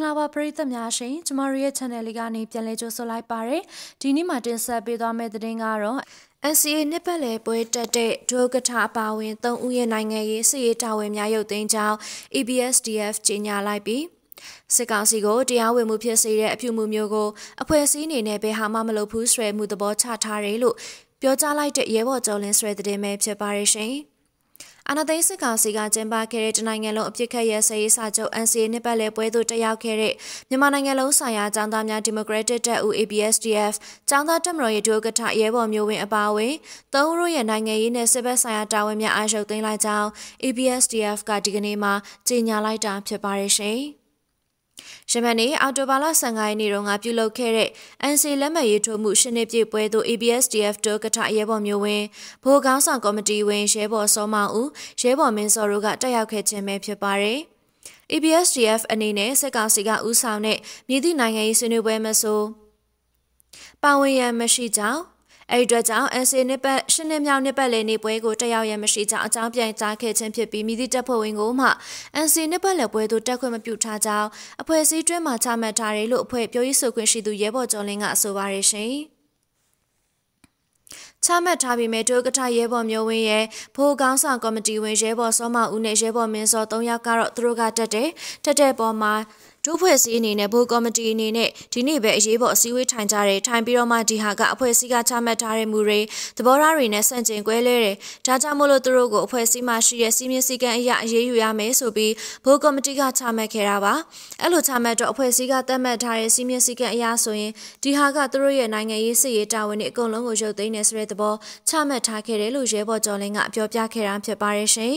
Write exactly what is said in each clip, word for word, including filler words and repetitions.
လာပါပရိသတ်များရှင်ကျမတို့ရဲ့ channel လေးကနေပြန်လည်ကြိုဆိုလိုက်ပါရယ်ဒီနေ့မှာတင်ဆက်ပေးသွားမယ့်သတင်းကတော့ N C A နှစ်ပတ်လည်ပွဲတက်တဲ့ဒုက္ကဋ္ဌအပါအဝင်သုံးဦးရဲ့နိုင်ငံရေးစစ်ရေးတာဝန်များရုပ်သိမ်းကြောင်း A B S D F ကြေညာလိုက်ပြီးစစ်ကောင်စီကိုတရားဝင်မှုဖြစ်စေတဲ့အပြုအမူမျိုးကိုအဖွဲ့အစည်းအနေနဲ့ဘယ်ဟာမှမလုပ်ဘူးဆိုတဲ့မှုသဘောချထားတယ်လို့ပြောကြားလိုက်တဲ့ရဲဘော်ကျော်လင်းဆွဲတဲ့မဲဖြစ်ပါရရှင်အနာသိန်းစစ်ကောင်စီကကျင်းပခဲ့တဲ့တနိုင်ငံလုံးအပြစ်ခတ်ရဲစရေးစာချုပ် N C A နှစ်ပတ်လည်ပွဲသို့တက်ရောက်ခဲ့တဲ့မြန်မာနိုင်ငံလုံးဆိုင်ရာចောင်းသားများဒီမိုကရက်တစ်တပ်ဦး A B S D F ចောင်းသားတပ်မတော်ရဲ့ဒုက္ကဋ္ဌရဲဘော်မျိုးဝင်းအပါအဝင်သုံးဦးရဲ့နိုင်ငံရေးနဲ့စစ်ဘက်ဆိုင်ရာတာဝန်များအားရုပ်သိမ်းလိုက်ကြောင်း A B S D F ကဒီကနေ့မှာကြေညာလိုက်တာဖြစ်ပါရရှင်ရှမနီအော်တိုဘာလဆယ်ငါရက်နေ့တုန်းကပြုလုပ်ခဲ့တဲ့ N C A လက်မှတ်ရေးထိုးမှုရှင်းနေပြည့်ပွဲသို့ A B S D F ဒုက္ကဋ္ဌရဲဘော်မျိုးဝင်းဗိုလ်ကောင်းဆောင်ကော်မတီဝင်ရဲဘော်စောမဦးရဲဘော်မင်းစောတို့ကတက်ရောက်ခဲ့ခြင်းပဲဖြစ်ပါတယ်။ A B S D F အနေနဲ့စစ်ကောင်စီကဦးဆောင်တဲ့မြစ်သည့်နိုင်ငံရေးဆွေးနွေးပွဲမဆိုပါဝင်ရမရှိကြောင်းအဲ့ဒီအတွက်ကြောင့် N C A နှစ်ပတ်ရှင်းနေမြောက်နှစ်ပတ်လည်နေ့ပွဲကိုတက်ရောက်ရမရှိကြောင်းအကြောင်းပြန်ကြားခဲ့ခြင်းဖြစ်ပြီးမိသည့်တပ်ဖွဲ့ဝင်ကိုမှ N C A နှစ်ပတ်လည်ပွဲသို့တက်ခွင့်မပြုထားကြောင်းအဖွဲ့အစည်းတွင်းမှချမှတ်ထားတယ်လို့အဖွဲ့ပြောရေးဆိုခွင့်ရှိသူရဲဘော်ကျော်လင်းကဆိုပါရရှင်ချမှတ်ထားပြီးမဲ့ဒုက္ကဋ္ဌရဲဘော်မျိုးဝင်းရဲ့ဗိုလ်ကောင်းဆောင်ကော်မတီဝင်ရဲဘော်စောမဦးနဲ့ရဲဘော်မင်းစောသုံးယောက်ကတော့သူတို့ကတက်တယ်တက်တဲ့ပေါ်မှာဒုဖွဲ့စည်းအနေနဲ့ဘိုးကော်မတီအနေနဲ့ဒီနေ့ပဲအရေးပေါ်အစည်းအဝေးထိုင်ကြတယ်ထိုင်ပြီးတော့မှဒီဟာကအဖွဲ့အစည်းကချမှတ်ထားတဲ့မူတွေသဘောထားတွေနဲ့ဆန့်ကျင်ကွဲလဲတယ်ဒါကြောင့်မို့လို့သူတို့ကိုအဖွဲ့အစည်းမှရှိတဲ့စီမင်းစည်းကမ်းအရအရေးယူရမယ်ဆိုပြီးဘိုးကော်မတီကချမှတ်ခဲ့တာပါအဲ့လိုချမှတ်တော့အဖွဲ့အစည်းကသတ်မှတ်ထားတဲ့စီမင်းစည်းကမ်းအရဆိုရင်ဒီဟာကသူတို့ရဲ့နိုင်ငံရေးစစ်ရေးတာဝန်တွေအကုန်လုံးကိုရုပ်သိမ်းနေဆိုတဲ့သဘောချမှတ်ထားခဲ့တယ်လို့ရဲဘော်ကျော်လင်းကပြောပြခဲ့တာဖြစ်ပါတယ်ရှင်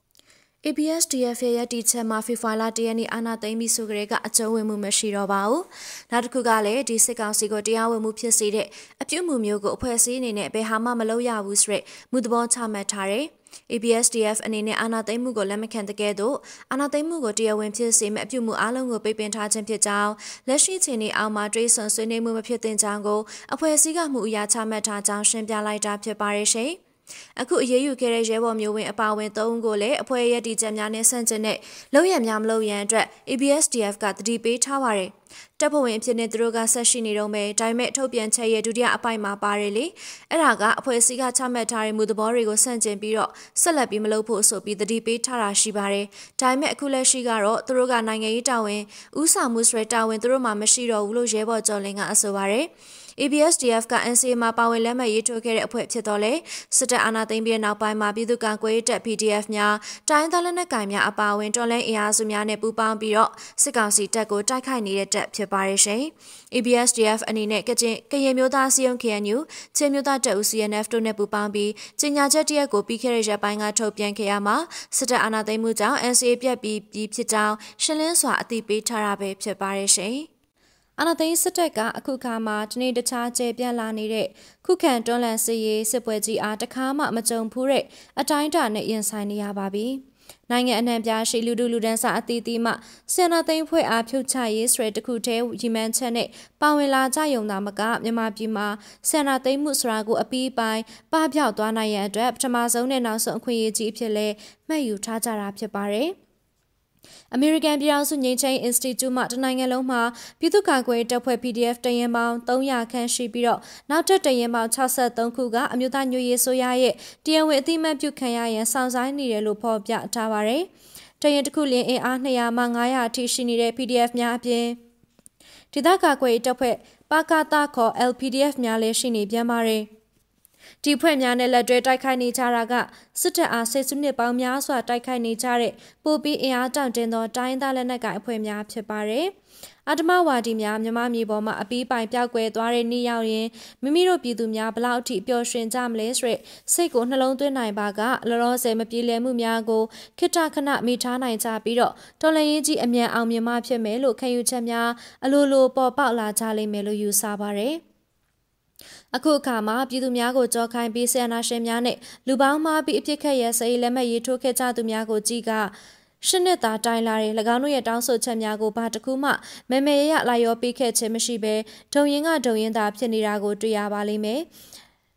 A B S D F ရဲ့တီချက်မှာဖေဖော်ဝါရီလတရက်နေ့အာဏာသိမ်းပြီးဆိုကြတဲ့ကအကျုံးဝင်မှုမရှိတော့ပါဘူး။နောက်တစ်ခုကလည်းဒီစစ်ကောင်စီကိုတရားဝင်မှုဖြစ်စေတဲ့အပြုအမူမျိုးကိုအဖွဲ့အစည်းအနေနဲ့ဘယ်ဟာမှမလုပ်ရဘူးဆိုတဲ့မူသဘောချမှတ်ထားတယ်။ A B S D F အနေနဲ့အာဏာသိမ်းမှုကိုလက်မခံတဲ့ကဲ့သို့အာဏာသိမ်းမှုကိုတရားဝင်ဖြစ်စေမယ့်အပြုအမူအလုံးကိုပိတ်ပင်ထားခြင်းဖြစ်ကြောင်းလက်ရှိချိန်นี้အောက်မှာတွေးဆဆွေးနွေးမှုမဖြစ်သင့်ကြောင်းကိုအဖွဲ့အစည်းကမှုအရာချမှတ်ထားကြောင်းရှင်းပြလိုက်တာဖြစ်ပါရဲ့ရှင်။အခုအရေးယူခဲ့တဲ့ရဲဘော်မျိုးဝင်းအပါအဝင်သုံးဦးကိုလည်းအဖွဲ့ရဲ့ဒီချက်များနဲ့ဆန့်ကျင်တဲ့လုံရများမလို့ရန်အတွက် A B S D F ကတတိပေးထားပါတယ်။တပ်ဖွဲ့ဝင်အဖြစ်နဲ့သူတို့ကဆက်ရှိနေတော့မယ်ဒါပေမဲ့ထုတ်ပြန်ချက်ရဲ့ဒုတိယအပိုင်းမှာပါတယ်လေ။အဲ့ဒါကအဖွဲ့အစည်းကချမှတ်ထားတဲ့မူသဘောတွေကိုဆန့်ကျင်ပြီးတော့ဆက်လက်ပြီးမလုပ်ဖို့ဆိုပြီးတတိပေးထားတာရှိပါတယ်။ဒါပေမဲ့အခုလက်ရှိကတော့သူတို့ကနိုင်ငံရေးတာဝန်ဥဆောင်မှုဆွဲတာဝန်သူတို့မှမရှိတော့ဘူးလို့ရဲဘော်ကျော်လင်းကအဆိုပါတယ်။ A B S D F က N C A မှာပါဝင်လက်မှတ်ရေးထိုးခဲ့တဲ့အဖွဲ့ဖြစ်တော့လေစစ်တပ်အာဏာသိမ်းပြီးနောက်ပိုင်းမှာပြည်သူ့ကာကွယ်ရေးတပ် P D F များတိုင်းသားလက်နက်ကိုင်များအပါအဝင်တော်လှန်အင်အားစုများနဲ့ပူးပေါင်းပြီးတော့စစ်ကောင်စီတပ်ကိုတိုက်ခိုက်နေတဲ့တပ်ဖြစ်ပါရဲ့ရှင်။ A B S D F အနေနဲ့ကချင်ကရင်မျိုးသားစီယုံ K N U ချင်းမျိုးသားတပ်ဦး C N F တို့နဲ့ပူးပေါင်းပြီးကြေညာချက်တရက်ကိုပြီးခဲ့တဲ့ရက်ပိုင်းကထုတ်ပြန်ခဲ့ရမှာစစ်တပ်အာဏာသိမ်းမှုကြောင့် N C A ပြတ်ပြီးပြီးဖြစ်ကြောင်းရှင်းလင်းစွာအသိပေးထားတာပဲဖြစ်ပါရဲ့ရှင်။အာဏာသိမ်းစစ်တပ်ကအခုခါမှာတနေ့တခြားကျေပြန့်လာနေတဲ့ခုခံတွန်းလှန်စစ်ရေးစစ်ပွဲကြီးအားတခါမှမကြုံဖူးတဲ့အတိုင်းအတာနဲ့ရင်ဆိုင်နေရပါပြီ။နိုင်ငံအနှံ့ပြားရှိလူလူလူဒန်းစာအသီးသီးမှဆန္ဒသိမ်းဖွဲ့အားဖြုတ်ချရေးဆွဲတခုတည်းရီမန်ချက်နဲ့ပါဝင်လာကြယုံသာမကမြန်မာပြည်မှာဆန္ဒသိမ်းမှုဆိုတာကိုအပီးပိုင်းပပျောက်သွားနိုင်ရန်အတွက်ပထမဆုံးနဲ့နောက်ဆုံးအခွင့်အရေးကြီးအဖြစ်လဲမှတ်ယူထားကြတာဖြစ်ပါတယ်။အမေရိကန်ပြည်ထောင်စုငြိမ်းချမ်းရေး Institute မှတနိုင်ငံလုံးမှာပြည်သူ့ကာကွယ်တပ်ဖွဲ့ P D F တရင်ပေါင်းသုံးရာခန့်ရှိပြီးတော့နောက်ထပ်တရင်ပေါင်း၆၃ခုကအမျိုးသားညွရေးဆိုရရဲ့တရားဝင်အသိအမှတ်ပြုခံရရန်စောင့်ဆိုင်းနေတယ်လို့ဖော်ပြထားပါတယ်။တရင်တစ်ခုလျင်အင်အား၂၀၀မှ၅၀၀အထိရှိနေတဲ့ P D F များအပြင်ဒေသကာကွယ်တပ်ဖွဲ့ပကသခေါ် L P D F များလည်းရှိနေပြန်ပါတယ်။ဒီဖွဲ့များနဲ့လက်တွဲတိုက်ခိုက်နေကြတာကစစ်တပ်အားဆယ်စုနှစ်ပေါင်းများစွာတိုက်ခိုက်နေကြတဲ့ပိုပြီးအင်အားတောင့်တင်းသောတိုင်းသားလက်နက်ကိုင်အဖွဲ့များဖြစ်ပါတယ်။အဓမ္မဝါဒီများမြမမြေပေါ်မှာအပီးပိုင်ပြောက်ကွယ်သွားတဲ့နေ့ရောက်ရင်မိမိတို့ပြည်သူများဘလောက်အထိပျော်ရွှင်ကြမလဲဆိုတဲ့စိတ်ကိုနှလုံးသွင်းနိုင်ပါကလောလောဆယ်မပြေလည်မှုများကိုခိတခဏမိထားနိုင်ကြပြီးတော့တော်လှန်ရေးကြီးအမြန်အောင်မြင်မှဖြစ်မယ်လို့ခံယူချက်များအလိုလိုပေါ်ပေါက်လာကြလိမ့်မယ်လို့ယူဆပါတယ်။အခုအခါမှာပြည်သူများကိုကြောခိုင်းပြီးဆန္ဒရှင်များနဲ့လူပေါင်းမှာပြီးအပြစ်ခတ်ရဲစိတ်လက်မှတ်ရေးထိုးခဲ့ကြသူများကိုကြည်ကရှင်းနှစ်သာတိုင်လာတဲ့၎င်းတို့ရဲ့တောင်းဆိုချက်များကိုဘာတခုမှမဲမဲရရလိုက်ရောပေးခဲ့ခြင်းမရှိဘဲဒုံရင်ကဒုံရင်သာဖြစ်နေတာကိုတွေ့ရပါလိမ့်မယ်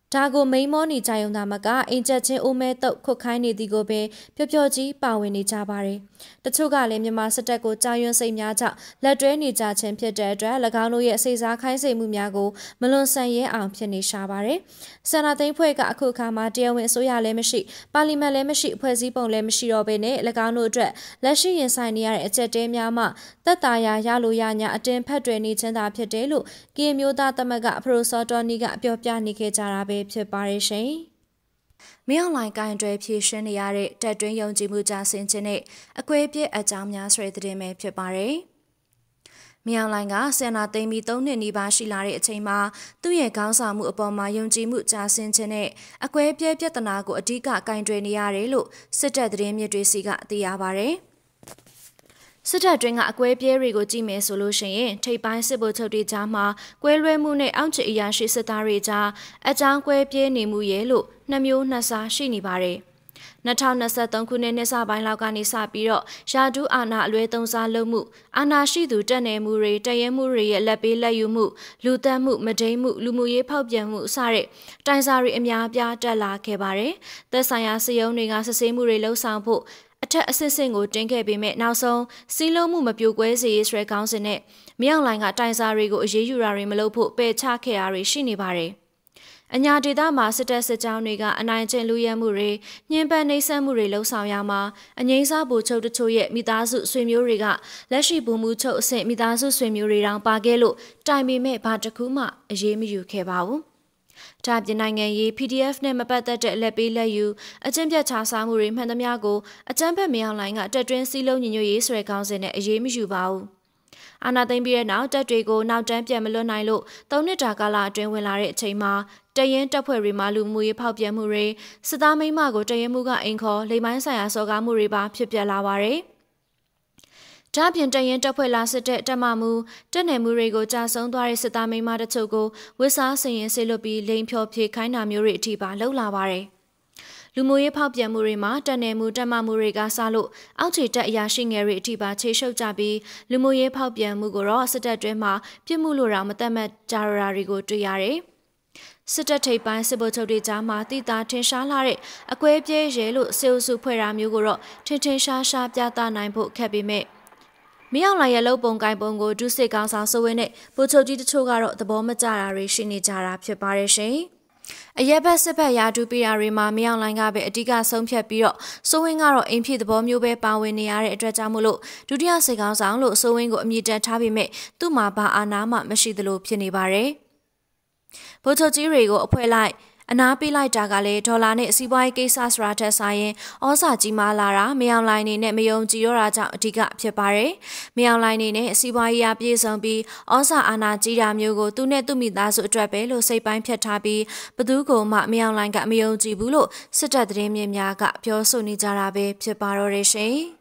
ဒါကိုမိန်မောနေကြုံသားမကအင်ချက်ချင်းအိုမဲတုတ်ခုတ်ခိုင်းနေသည်ကိုပင်ပျော့ပျော့ကြီးပါဝင်နေကြပါတယ်။တချို့ကလည်းမြန်မာစစ်တပ်ကိုကြာရွံ့စိတ်များကြောင့်လက်တွဲနေကြခြင်းဖြစ်တဲ့အတွက်၎င်းတို့ရဲ့စိတ်စားခိုင်းစေမှုများကိုမလွန်ဆန်ရဲအောင်ဖြစ်နေရှာပါတယ်။ဆန္ဒသိမ်းဖွဲ့ကအခုအခါမှာတရားဝင်အစိုးရလည်းမရှိပါလီမန်လည်းမရှိဖွဲ့စည်းပုံလည်းမရှိတော့ဘဲနဲ့၎င်းတို့အတွက်လက်ရှိရင်ဆိုင်နေရတဲ့အချက်တဲများမှတက်တာရာရလို့ရညာအတင်းဖက်တွယ်နေခြင်းသာဖြစ်တယ်လို့ကရင်မျိုးသားသမဂ္ဂပရိုစောတော်နီကပြောပြနေခဲ့ကြတာပဲဖြစ်ပါတယ်ရှင်။မြောင်လိုင်းကိုင်တွယ်ဖြည့်ရှင်းနေရတဲ့တက်တွင်းယုံကြည်မှုကြဆင်းခြင်းနဲ့အကွဲပြည့်အကြောင်းများဆိုတဲ့သတင်းပဲဖြစ်ပါတယ်။မြောင်လိုင်းကဆန္ဒသိမ်းပြီးသုံးနှစ်နီးပါးရှိလာတဲ့အချိန်မှာသူ့ရဲ့ခေါင်းဆောင်မှုအပေါ်မှာယုံကြည်မှုကြဆင်းခြင်းနဲ့အကွဲပြည့်ပြဿနာကိုအဓိကကင်တွယ်နေရတယ်လို့စစ်တပ်သတင်းမြစ်တွေစီကသိရပါတယ်။စစ်တပ်တွင်းကအကွဲပြဲတွေကိုကြည့်မယ်ဆိုလို့ရှိရင်ထိပ်ပိုင်းစစ်ဗိုလ်ချုပ်တွေကြားမှာကွဲလွဲမှုနဲ့အောင့်ချီအရာရှိစစ်သားတွေကြားအကြောင်းကွဲပြဲနေမှုရဲ့လို့နှမျိုးနှစ်စားရှိနေပါတယ်။၂၀၂၃ခုနှစ်နှစ်စပိုင်းလောက်ကနေစပြီးတော့ရာထူးအာဏာအလွဲသုံးစားလုပ်မှုအာဏာရှိသူတက်နေမှုတွေတရဲမှုတွေရဲ့လက်ပေးလက်ယူမှုလူသက်မှုမဒိမ်းမှုလူမှုရေးဖောက်ပြန်မှုစတဲ့တိုင်စာတွေအများအပြားတက်လာခဲ့ပါတယ်။သက်ဆိုင်ရာစည်းရုံးတွေကစစ်ဆေးမှုတွေလှုံ့ဆော်ဖို့အထက်အဆင့်ဆင့်ကိုတင်ခဲ့ပေမဲ့နောက်ဆုံးစီးလုံးမှုမပြိုကွဲစေရေးဆွဲကောင်းစင်နဲ့မြောင်လိုင်းကတိုင်စာတွေကိုအရေးယူတာတွေမလုပ်ဖို့ပယ်ချခဲ့တာတွေရှိနေပါတယ်။အညာဒေသမှာစစ်တပ်စစ်ကြောင်းတွေကအနိုင်ကျင့်လူရဲမှုတွေညှဉ်းပန်းနှိပ်စက်မှုတွေလှုံ့ဆော်ရမှာအငိမ့်စားဗိုလ်ချုပ်တချို့ရဲ့မိသားစုဆွေမျိုးတွေကလက်ရှိဗိုလ်မှူးချုပ်အဆင့်မိသားစုဆွေမျိုးတွေတောင်ပါခဲ့လို့တိုင်ပေမဲ့ဘာတစ်ခုမှအရေးမယူခဲ့ပါဘူး။ဒါပြင်နိုင်ငံရေး P D F နဲ့မပတ်သက်တဲ့လက်ပေးလက်ယူအကျဉ်းပြတ်ချစားမှုတွေမှန်သမျှကိုအကြမ်းဖက်မြောင်လိုင်းကတက်တွင်းစည်းလုံးညီညွတ်ရေးဆွဲကောင်းစဉ်နဲ့အရေးမယူပါဘူး။အာဏာသိမ်းပြီးတဲ့နောက်တပ်တွေကိုနောက်တန်းပြန်မလွတ်နိုင်လို့သုံးနှစ်တာကာလအတွင်းဝင်လာတဲ့အချိန်မှာတရင်တပ်ဖွဲ့တွေမှာလူမှုရေးဖောက်ပြန်မှုတွေစစ်သားမိန်းမကိုတရင်မှုကအိမ်ခေါ်လိမ်မိုင်းဆိုင်ရာစော်ကားမှုတွေပါဖြစ်ပျက်လာပါတယ်။ဒါပြင်တရင်တပ်ဖွဲ့လာစစ်တဲ့တပ်မမှုတက်နယ်မှုတွေကိုကြာဆုံးသွားတဲ့စစ်သားမိန်းမတချို့ကိုဝစ်စားစင်ရင်ဆေးလွတ်ပြီးလိန်ဖြော်ဖြေခိုင်းတာမျိုးတွေအထိပါလှုပ်လာပါတယ်။လူမှုရေးဖောက်ပြန်မှုတွေမှာတက်နယ်မှုတက်မမှုတွေကစလို့အောက်ခြေတက်အရာရှိငယ်တွေအထိပါခြေရှုပ်ကြပြီးလူမှုရေးဖောက်ပြန်မှုကိုတော့စစ်တပ်တွင်းမှာပြစ်မှုလို့တော့မသက်မဲ့ကြာရတာတွေကိုတွေ့ရတယ်။စစ်တပ်ထိပ်ပိုင်းစစ်ဗိုလ်ချုပ်တွေကြားမှာတိတာထင်ရှားလာတဲ့အကွဲပြဲရဲလို့စေအုပ်စုဖွဲ့တာမျိုးကိုတော့ထင်ထင်ရှားရှားပြသနိုင်ဖို့ခက်ပေမဲ့မြောင်လိုင်းရဲ့လုံပုံကိုင်ပုံကိုဒုစစ်ကောင်ဆောင်စိုးဝင်းနဲ့ဗိုလ်ချုပ်ကြီးတချို့ကတော့သဘောမကျတာတွေရှိနေကြတာဖြစ်ပါတယ်ရှင်။အရက်ဘက်စစ်ဘက်ရာထူးပေးတာတွေမှာမြောင်လိုင်းကပဲအဓိကဆုံးဖြတ်ပြီးတော့စိုးဝင်းကတော့အိမ်ဖြစ်သဘောမျိုးပဲပါဝင်နေရတဲ့အတွက်ကြောင့်မို့လို့ဒုတိယစစ်ကောင်ဆောင်လို့စိုးဝင်းကိုအမြင့်တက်ထားပြီးမဲ့သူ့မှာဘာအာဏာမှမရှိသလိုဖြစ်နေပါတယ်။ဗိုလ်ချုပ်ကြီးတွေကိုအဖွဲလိုက်အနာပေးလိုက်တာကလည်းဒေါ်လာနဲ့စီးပွားရေးကိစ္စဆိုတာထက်ဆိုင်ရင်ဩဇာကြီးမားလာတာမြောင်လိုင်းနေနဲ့မယုံကြည်ရတာကြောင့်အဓိကဖြစ်ပါတယ်။မြောင်လိုင်းနေနဲ့စီးပွားရေးအပြည့်စုံပြီးဩဇာအာဏာကြီးတာမျိုးကိုသူနဲ့သူ့မိသားစုအတွက်ပဲလို့စိတ်ပိုင်းဖြတ်ထားပြီးဘသူကိုမှမြောင်လိုင်းကမယုံကြည်ဘူးလို့စစ်တပ်သတင်းမြစ်များကပြောဆိုနေကြတာပဲဖြစ်ပါတော့တယ်ရှင်။